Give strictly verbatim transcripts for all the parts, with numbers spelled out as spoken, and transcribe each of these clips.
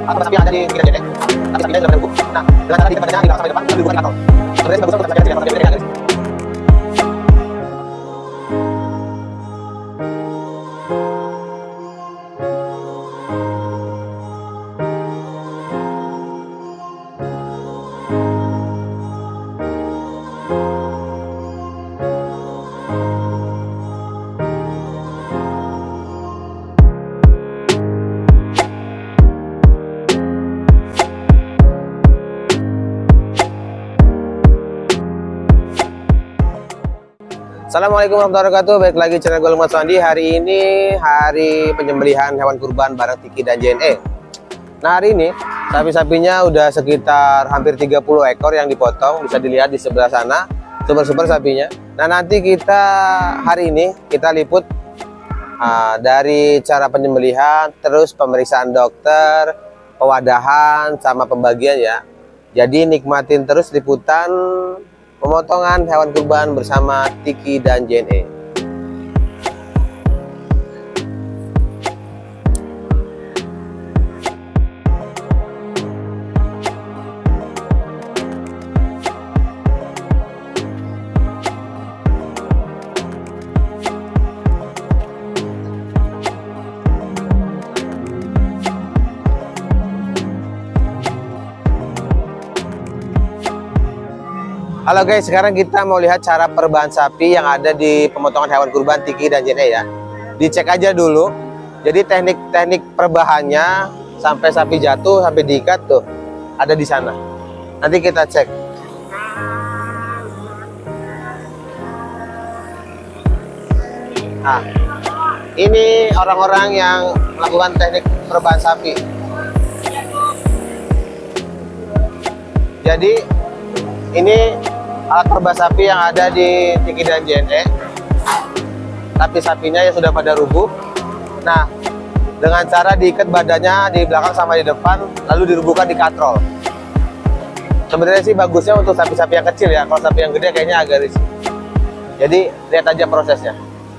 atau sapi yang ada di pinggir J T. Tapi sapinya sudah berhubung. Nah, dengan cara di depannya di belakang sampai depan, lalu dibuka di kantor. Sebenarnya bagus untuk sapi yang ada di pinggir J T. Assalamualaikum warahmatullahi wabarakatuh. Baik lagi channel gue Lukman Suhandi. Hari ini hari penyembelihan hewan kurban bareng Tiki dan J N E. Nah, hari ini sapi-sapinya udah sekitar hampir tiga puluh ekor yang dipotong. Bisa dilihat di sebelah sana, super-super sapinya. Nah, nanti kita hari ini kita liput uh, dari cara penyembelihan, terus pemeriksaan dokter, pewadahan, sama pembagian ya. Jadi nikmatin terus liputan pemotongan hewan kurban bersama Tiki dan J N E. Halo guys, sekarang kita mau lihat cara perban sapi yang ada di pemotongan hewan kurban Tiki dan J N E ya. Dicek aja dulu. Jadi teknik-teknik perbahannya sampai sapi jatuh, sampai diikat tuh ada di sana. Nanti kita cek. Nah, ini orang-orang yang melakukan teknik perban sapi. Jadi ini alat perban sapi yang ada di Tiki dan J N E. Tapi sapinya ya sudah pada rubuh. Nah, dengan cara diikat badannya di belakang sama di depan, lalu dirubuhkan di katrol. Sebenarnya sih bagusnya untuk sapi-sapi yang kecil ya. Kalau sapi yang gede kayaknya agak risih. Jadi lihat aja prosesnya.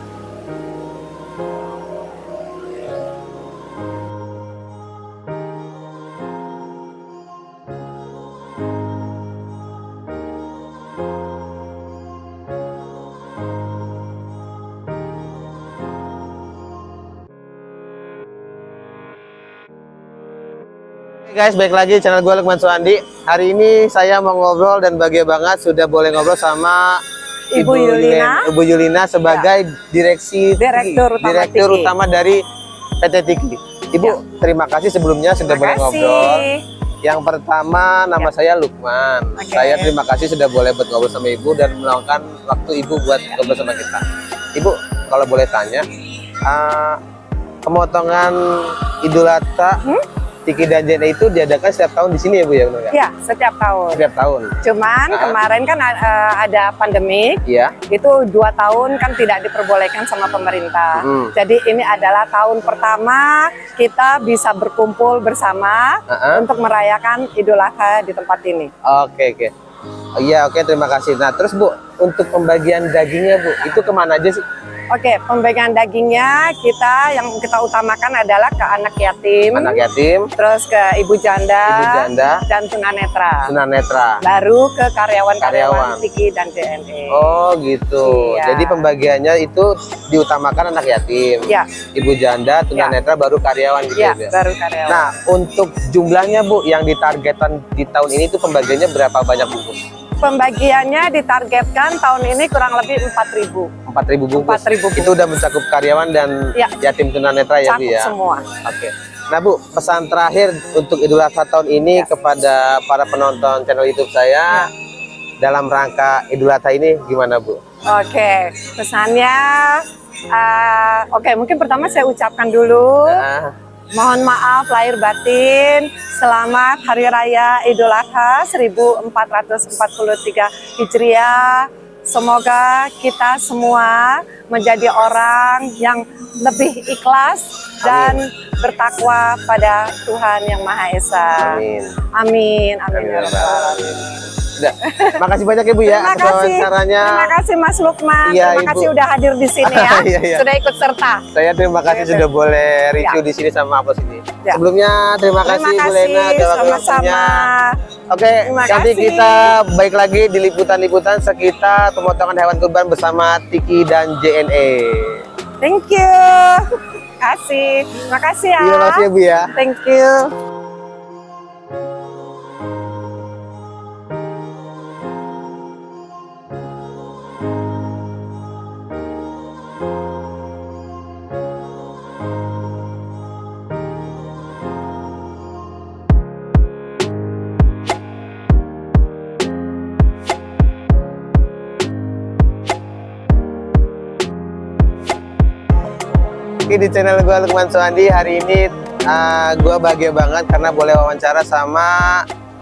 Guys, baik lagi channel gue Lukman Suhandi. Hari ini saya mau ngobrol dan bahagia banget sudah boleh ngobrol sama Ibu, Ibu Yulina. Ibu Yulina sebagai ya. direksi Direktur, Tiki, utama, Direktur Tiki. utama dari P T Tiki. Ibu, ya. terima kasih sebelumnya sudah boleh ngobrol. Yang pertama, nama ya. saya Lukman. Okay. Saya terima kasih sudah boleh buat ngobrol sama Ibu dan meluangkan waktu Ibu buat ngobrol sama kita. Ibu, kalau boleh tanya, uh, pemotongan Idul Adha hmm? Tiki dan J N E itu diadakan setiap tahun di sini ya Bu ya? Benar, ya? Ya, setiap tahun. Setiap tahun. Cuman nah. kemarin kan uh, ada pandemi. Iya. Itu dua tahun kan tidak diperbolehkan sama pemerintah. Hmm. Jadi ini adalah tahun pertama kita bisa berkumpul bersama uh -huh. untuk merayakan Idul Adha di tempat ini. Oke, oke. Oh, iya, oke, terima kasih. Nah, terus Bu, untuk pembagian dagingnya Bu, itu kemana aja sih? Oke, pembagian dagingnya kita yang kita utamakan adalah ke anak yatim, anak yatim, terus ke ibu janda, ibu janda dan tunanetra. Tunanetra. Baru ke karyawan-karyawan Tiki dan J N E. Oh gitu. Iya. Jadi pembagiannya itu diutamakan anak yatim, ya. ibu janda, tunanetra, ya. baru karyawan gitu ya. ya. Baru karyawan. Nah, untuk jumlahnya Bu, yang ditargetkan di tahun ini itu pembagiannya berapa banyak bungkus? Pembagiannya ditargetkan tahun ini kurang lebih empat ribu. empat ribu bungkus. empat ribu bungkus. Itu udah mencakup karyawan dan ya. yatim tunanetra ya Bu ya. Semua. Oke. Nah Bu, pesan terakhir untuk Idul Adha tahun ini ya. kepada para penonton channel YouTube saya ya. dalam rangka Idul Adha ini gimana Bu? Oke, pesannya uh, oke, mungkin pertama saya ucapkan dulu. Nah. Mohon maaf lahir batin, selamat Hari Raya Idul Adha seribu empat ratus empat puluh tiga Hijriah. Semoga kita semua menjadi orang yang lebih ikhlas dan Amin. bertakwa pada Tuhan Yang Maha Esa. Amin. Amin. Amin. Amin. Amin. Udah. Makasih banyak Ibu ya atas wawancaranya. Terima kasih Mas Lukman. Ya, terima Ibu. kasih udah hadir di sini ya. ya, ya. Sudah ikut serta. Saya terima kasih ya, sudah boleh review ya. di sini sama Apos ini. Ya. Sebelumnya terima kasih, terima Bu kasih, Lena udah waktu-waktunya. Oke, Terima nanti kasih. kita baik lagi di liputan-liputan sekitar pemotongan hewan kurban bersama Tiki dan J N E. Thank you. Kasih. Terima kasih ya. Terima kasih ya, Bu ya. Thank you. Di channel gue Lukman Suhandi hari ini uh, gue bahagia banget karena boleh wawancara sama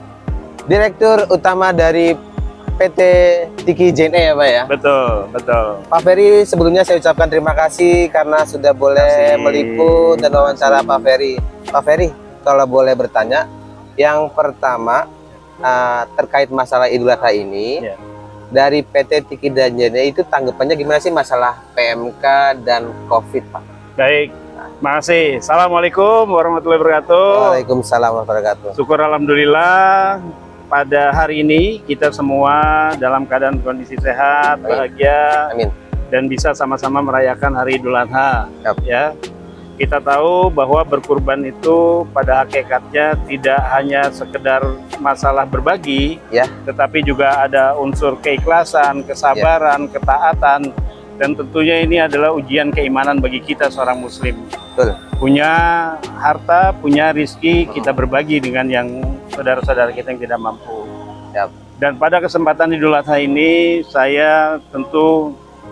Direktur Utama dari P T Tiki J N E ya Pak ya. Betul, betul. Pak Ferry, sebelumnya saya ucapkan terima kasih karena sudah boleh meliput dan wawancara Pak Ferry. Pak Ferry, kalau boleh bertanya, yang pertama uh, terkait masalah Idul Adha ini. Ya. Dari P T Tiki dan J N E itu tanggapannya gimana sih masalah P M K dan COVID Pak? Baik, makasih. Assalamualaikum warahmatullahi wabarakatuh. Waalaikumsalam warahmatullahi wabarakatuh. Syukur alhamdulillah pada hari ini kita semua dalam keadaan kondisi sehat, Amin. bahagia, Amin. dan bisa sama-sama merayakan Hari Idul Adha. Yap. Ya, kita tahu bahwa berkurban itu pada hakikatnya tidak hanya sekedar masalah berbagi, Ya. tetapi juga ada unsur keikhlasan, kesabaran, ketaatan. Dan tentunya ini adalah ujian keimanan bagi kita seorang muslim. Betul. Punya harta, punya rizki, kita berbagi dengan yang saudara-saudara kita yang tidak mampu. Yap. Dan pada kesempatan Idul Adha ini, saya tentu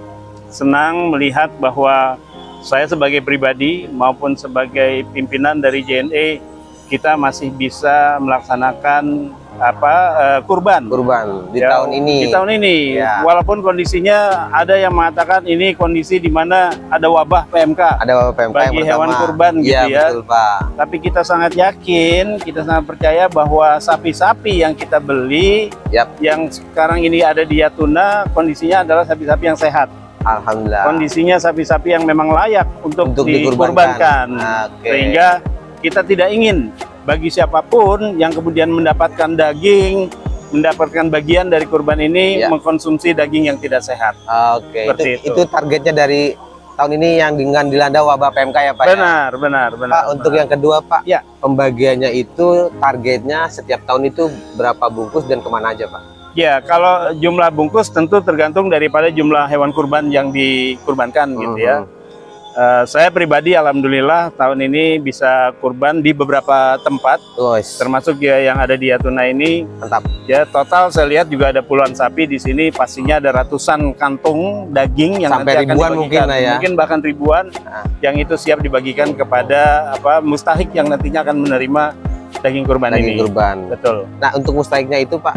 senang melihat bahwa saya sebagai pribadi maupun sebagai pimpinan dari J N E, kita masih bisa melaksanakan apa uh, kurban Kurban di Ya, tahun ini. Di tahun ini, Ya. walaupun kondisinya ada yang mengatakan ini kondisi di mana ada wabah P M K. Ada P M K bagi yang hewan pertama. kurban gitu Iya, ya. betul Pak. Tapi kita sangat yakin, kita sangat percaya bahwa sapi-sapi yang kita beli, Yap. yang sekarang ini ada di Yatuna, kondisinya adalah sapi-sapi yang sehat. Alhamdulillah. Kondisinya sapi-sapi yang memang layak untuk, Untuk dikurbankan. dikurbankan. Oke. Sehingga kita tidak ingin bagi siapapun yang kemudian mendapatkan daging, mendapatkan bagian dari kurban ini, Ya. mengkonsumsi daging yang tidak sehat. Oke. Seperti Itu, itu. itu targetnya dari tahun ini yang dengan dilanda wabah P M K ya Pak. ya? Benar, benar, benar. Pak, untuk yang kedua Pak, Ya. pembagiannya itu targetnya setiap tahun itu berapa bungkus dan kemana aja Pak? Ya, kalau jumlah bungkus tentu tergantung daripada jumlah hewan kurban yang dikurbankan gitu ya. Mhm. Eh, saya pribadi alhamdulillah tahun ini bisa kurban di beberapa tempat, Wes, termasuk ya yang ada di Yatuna ini. mantap. Ya, total saya lihat juga ada puluhan sapi di sini, pastinya ada ratusan kantung daging yang Sampai nanti akan ribuan dibagikan. mungkin lah ya. Mungkin bahkan ribuan Nah. yang itu siap dibagikan kepada apa mustahik yang nantinya akan menerima daging kurban Daging ini. kurban. Betul. Nah, untuk mustahiknya itu Pak,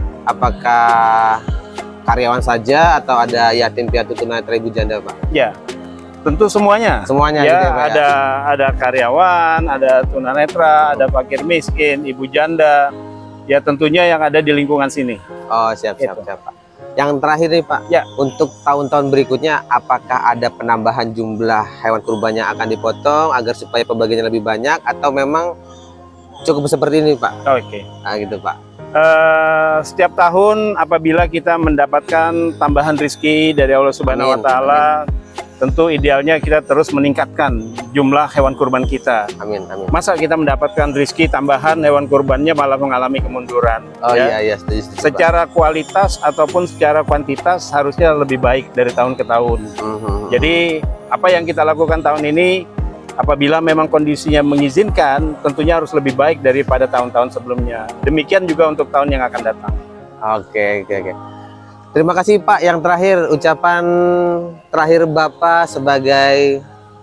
apakah karyawan saja atau ada yatim piatu tunanetra ibu janda Pak? Ya. Tentu semuanya. Semuanya Ya, gitu ya Pak, ya? ada ada karyawan, ada tunanetra, ada fakir miskin, ibu janda. Ya tentunya yang ada di lingkungan sini. Oh, siap siap Gitu. siap Pak. Yang terakhir nih Pak, Ya. untuk tahun-tahun berikutnya apakah ada penambahan jumlah hewan kurban yang akan dipotong agar supaya pembagiannya lebih banyak atau memang cukup seperti ini Pak? Oke. Nah, gitu Pak. Eh, setiap tahun apabila kita mendapatkan tambahan rezeki dari Allah Subhanahu Wa Amin, Taala, tentu idealnya kita terus meningkatkan jumlah hewan kurban kita. Amin amin. Masa kita mendapatkan rezeki tambahan hewan kurbannya malah mengalami kemunduran? Oh ya? iya iya setuju, setuju, Pak. Secara kualitas ataupun secara kuantitas harusnya lebih baik dari tahun ke tahun. Mhm. Jadi apa yang kita lakukan tahun ini, apabila memang kondisinya mengizinkan, tentunya harus lebih baik daripada tahun-tahun sebelumnya. Demikian juga untuk tahun yang akan datang. Oke oke oke. Terima kasih Pak. Yang terakhir, ucapan terakhir Bapak sebagai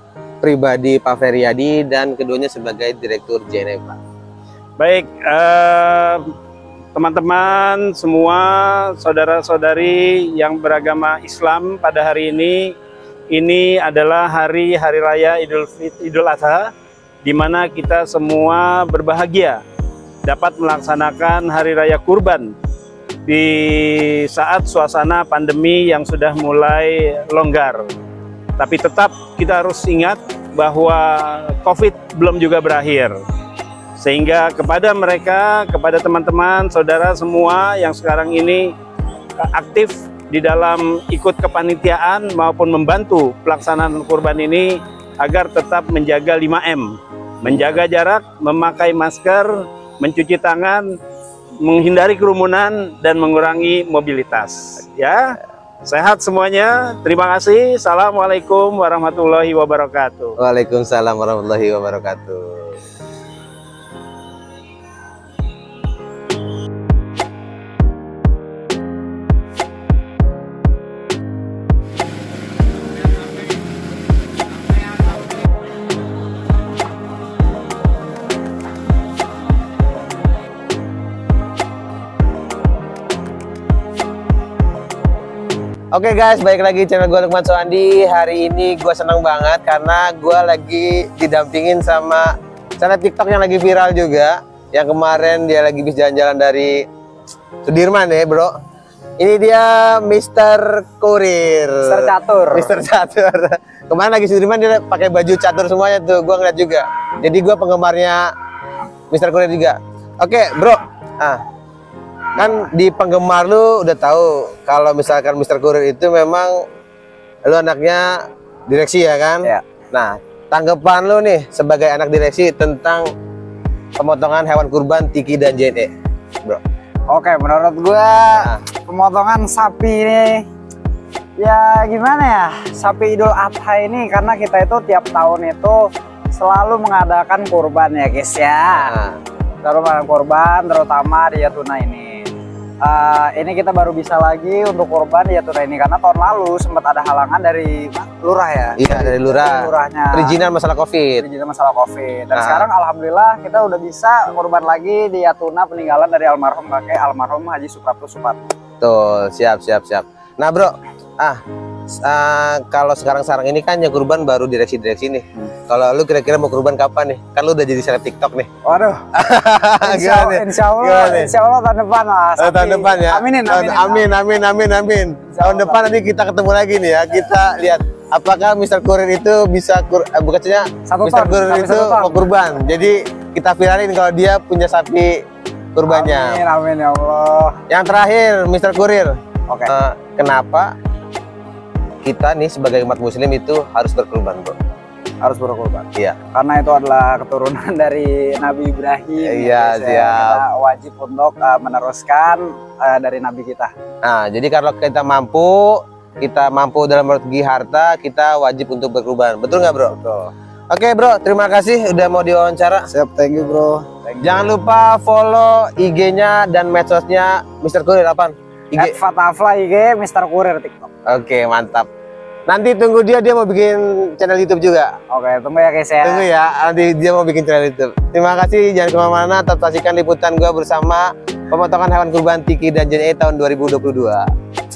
pribadi Pak Feryadi dan keduanya sebagai Direktur J N E Pak. Baik, eh, teman-teman semua, saudara-saudari yang beragama Islam pada hari ini, ini adalah hari hari raya Idul Fit- Idul Adha, di mana kita semua berbahagia dapat melaksanakan hari raya kurban di saat suasana pandemi yang sudah mulai longgar. Tapi tetap kita harus ingat bahwa COVID belum juga berakhir. Sehingga kepada mereka, kepada teman-teman, saudara semua yang sekarang ini aktif di dalam ikut kepanitiaan maupun membantu pelaksanaan kurban ini agar tetap menjaga lima M. Menjaga jarak, memakai masker, mencuci tangan, menghindari kerumunan, dan mengurangi mobilitas. Ya, sehat semuanya. Terima kasih. Assalamualaikum warahmatullahi wabarakatuh. Waalaikumsalam warahmatullahi wabarakatuh. Oke okay guys, balik lagi channel gue Lukman Soandi. Hari ini gue seneng banget karena gue lagi didampingin sama channel TikTok yang lagi viral juga. Yang kemarin dia lagi bisa jalan-jalan dari Sudirman ya bro. Ini dia Mister Kurir, Mister Catur. Mister Catur. Kemarin lagi Sudirman dia pakai baju catur semuanya tuh, gue ngeliat juga. Jadi gue penggemarnya Mister Kurir juga. Oke okay, bro, ah. Kan di penggemar lu udah tahu kalau misalkan Mister Kurir itu memang lu anaknya direksi ya kan? Ya. Nah, tanggapan lu nih sebagai anak direksi tentang pemotongan hewan kurban Tiki dan J N E, bro. Oke, menurut gua nah. pemotongan sapi ini ya gimana ya? Sapi Idul Adha ini karena kita itu tiap tahun itu selalu mengadakan kurban ya guys ya. Nah. Selalu mengadakan kurban terutama di Yatuna ini. Uh, ini kita baru bisa lagi untuk kurban di Yatuna ini karena tahun lalu sempat ada halangan dari lurah ya. Iya dari lurah. Lurahnya. Perizinan masalah COVID. Perizinan masalah COVID. Dan nah. sekarang alhamdulillah kita udah bisa kurban lagi di Yatuna peninggalan dari almarhum kakek almarhum Haji Suprapto Suparto. Tuh siap siap siap. Nah bro, ah uh, kalau sekarang-sekarang ini kan yang kurban baru direksi-direksi nih. Hmm. Kalau lu kira-kira mau kurban kapan nih? Kan lu udah jadi seleb TikTok nih. Waduh. insya, insya Allah, insya Allah tahun depan lah. Oh, tahun depan ya. Aminin, amin, amin, amin, amin, amin. Tahun depan nanti kita ketemu lagi nih ya. Kita lihat apakah Mister Kurir itu bisa kur, eh, bukannya Mister Kurir itu mau kurban. Jadi kita viralin kalau dia punya sapi kurbannya. Amin, amin ya Allah. Yang terakhir, Mister Kurir. Oke. Okay. Uh, kenapa kita nih sebagai umat Muslim itu harus berkurban, bro? Harus berkurban. Iya. Karena itu adalah keturunan dari Nabi Ibrahim. Iya, ya, siap. Kita wajib untuk uh, meneruskan uh, dari Nabi kita. Nah, jadi kalau kita mampu, kita mampu dalam segi harta, kita wajib untuk berkurban. Betul nggak, bro? Betul. Oke, bro. Terima kasih udah mau diwawancara. Siap, thank you, bro. Thank you. Jangan lupa follow I G-nya dan medsosnya Mister Kurir apaan? I G Fatafla I G, Mister Kurir TikTok. Oke, mantap. Nanti tunggu dia, dia mau bikin channel YouTube juga. Oke, tunggu ya guys ya. Tunggu ya, nanti dia mau bikin channel YouTube. Terima kasih, jangan kemana-mana, tetap saksikan liputan gua bersama pemotongan hewan kurban Tiki dan J N E tahun dua ribu dua puluh dua.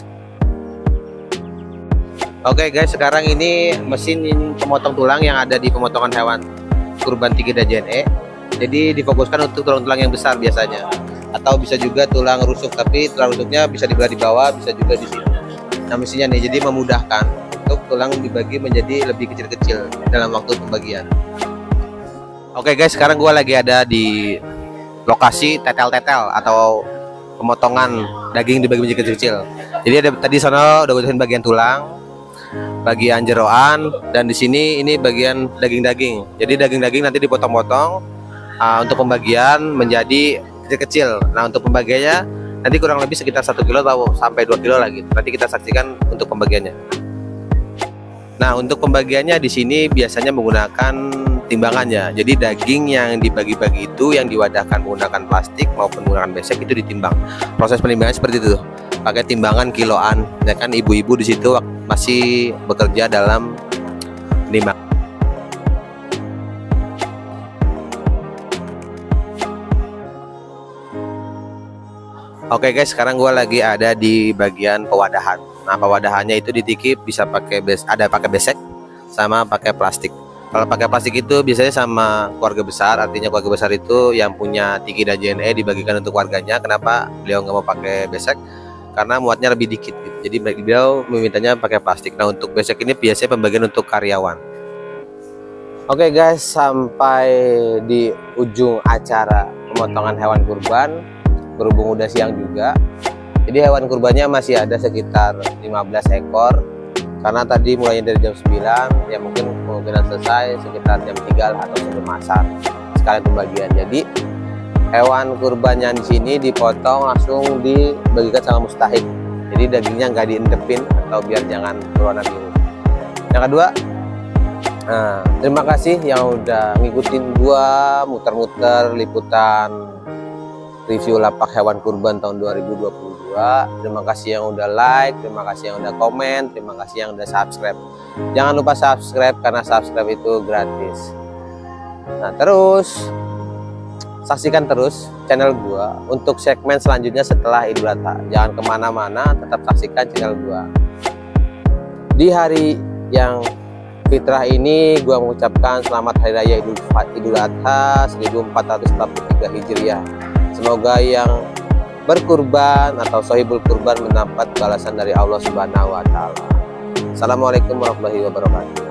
Oke guys, sekarang ini mesin pemotong tulang yang ada di pemotongan hewan kurban Tiki dan J N E. Jadi difokuskan untuk tulang-tulang yang besar biasanya. Atau bisa juga tulang rusuk, tapi tulang rusuknya bisa dibelah di bawah, bisa juga di sini. Nah mesinnya nih, jadi memudahkan untuk tulang dibagi menjadi lebih kecil-kecil dalam waktu pembagian. Oke guys, sekarang gua lagi ada di lokasi tetel-tetel atau pemotongan daging dibagi menjadi kecil-kecil. Jadi ada tadi sana udah buatin bagian tulang, bagian jeroan, dan di sini ini bagian daging-daging. Jadi daging-daging nanti dipotong-potong uh, untuk pembagian menjadi kecil-kecil. Nah untuk pembagiannya nanti kurang lebih sekitar satu kilo atau sampai dua kilo lagi. Nanti kita saksikan untuk pembagiannya. Nah, untuk pembagiannya di sini biasanya menggunakan timbangannya. Jadi daging yang dibagi-bagi itu yang diwadahkan menggunakan plastik maupun menggunakan besek itu ditimbang. Proses penimbangan seperti itu. Pakai timbangan kiloan. Ya kan ibu-ibu di situ masih bekerja dalam penimbangan. Oke guys, sekarang gue lagi ada di bagian pewadahan. Nah, pewadahannya itu di Tiki bisa pakai bes, ada pakai besek sama pakai plastik. Kalau pakai plastik itu biasanya sama keluarga besar, artinya keluarga besar itu yang punya Tiki dan J N E dibagikan untuk warganya. Kenapa beliau nggak mau pakai besek? Karena muatnya lebih dikit gitu. Jadi beliau memintanya pakai plastik. Nah, untuk besek ini biasanya pembagian untuk karyawan. Oke guys, sampai di ujung acara pemotongan hewan kurban. Berhubung udah siang juga, jadi hewan kurbannya masih ada sekitar lima belas ekor. Karena tadi mulainya dari jam sembilan, ya mungkin kemungkinan selesai sekitar jam tiga lah atau sebelum asar sekalian pembagian. Jadi hewan kurbannya di sini dipotong langsung dibagikan sama mustahik. Jadi dagingnya nggak diendepin atau biar jangan berwarna biru. Yang kedua, nah, terima kasih yang udah ngikutin gua muter-muter liputan review lapak hewan kurban tahun dua ribu dua puluh dua. Terima kasih yang udah like, terima kasih yang udah komen, terima kasih yang udah subscribe. Jangan lupa subscribe karena subscribe itu gratis. Nah, terus saksikan terus channel gua untuk segmen selanjutnya setelah Idul Adha. Jangan kemana-mana, tetap saksikan channel gua. Di hari yang fitrah ini gua mengucapkan selamat Hari Raya Idul, Idul Adha seribu empat ratus empat puluh tiga Hijriah. Semoga yang berkurban atau sohibul kurban mendapat balasan dari Allah Subhanahu wa Ta'ala. Assalamualaikum warahmatullahi wabarakatuh.